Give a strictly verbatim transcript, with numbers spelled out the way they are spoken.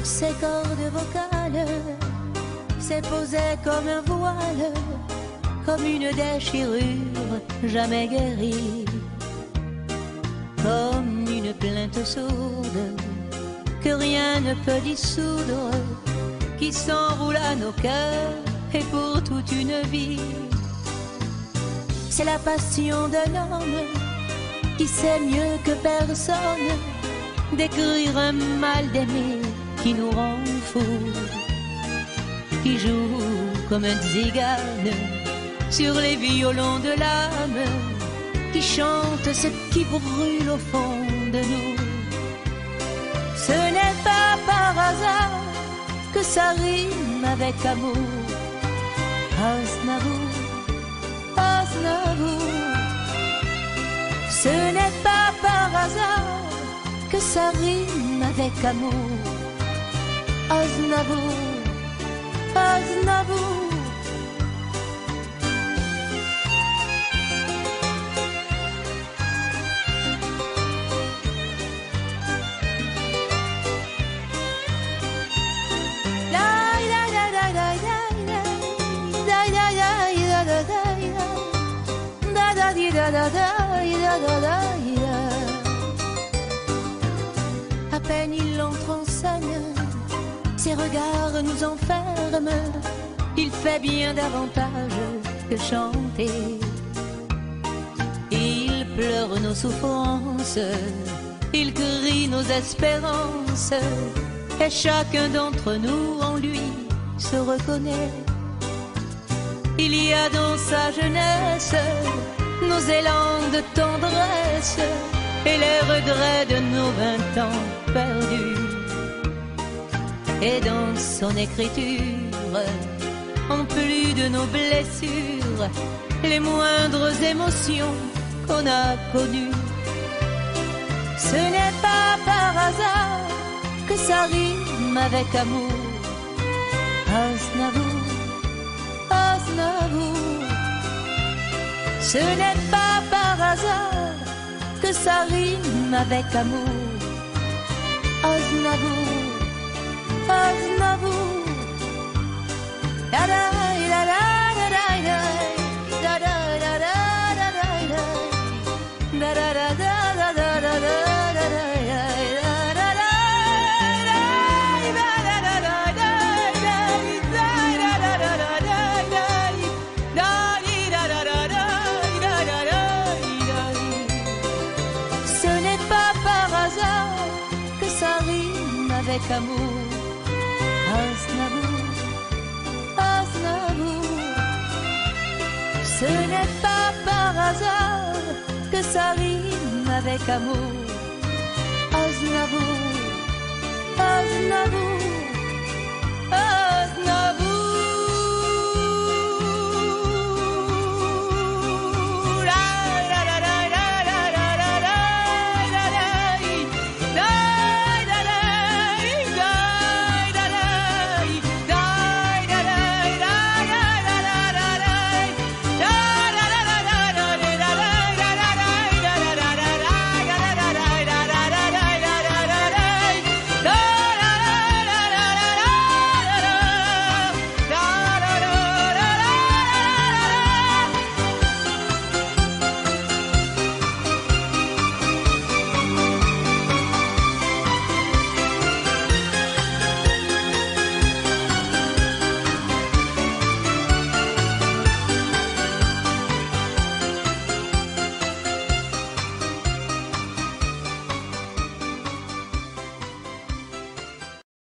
Ses cordes vocales s'est posée comme un voile, comme une déchirure jamais guérie, comme une plainte sourde que rien ne peut dissoudre, qui s'enroule à nos cœurs et pour toute une vie. C'est la passion d'un homme qui sait mieux que personne décrire un mal d'aimer qui nous rend fous, qui joue comme un tzigane sur les violons de l'âme, qui chante ce qui brûle au fond de nous. Ce n'est pas par hasard que ça rime avec amour. Aznavour, Aznavour. Ce n'est pas par hasard que ça rime avec amour. Aznavour, Aznavour. À peine il entre en scène, ses regards nous enferment. Il fait bien davantage que chanter. Il pleure nos souffrances, il crie nos espérances, et chacun d'entre nous en lui se reconnaît. Il y a dans sa jeunesse nos élans de tendresse et les regrets de nos vingt ans perdus. Et dans son écriture, en plus de nos blessures, les moindres émotions qu'on a connues. Ce n'est pas par hasard que ça rime avec amour. Aznavour, Aznavour. Ce n'est pas par hasard que ça rime avec amour. Aznavour, Aznavour. Da da da da da da da da da da da da da da da da da. Avec amour, Aznavour, Aznavour. Ce n'est pas par hasard que ça rime avec amour. Aznavour, Aznavour.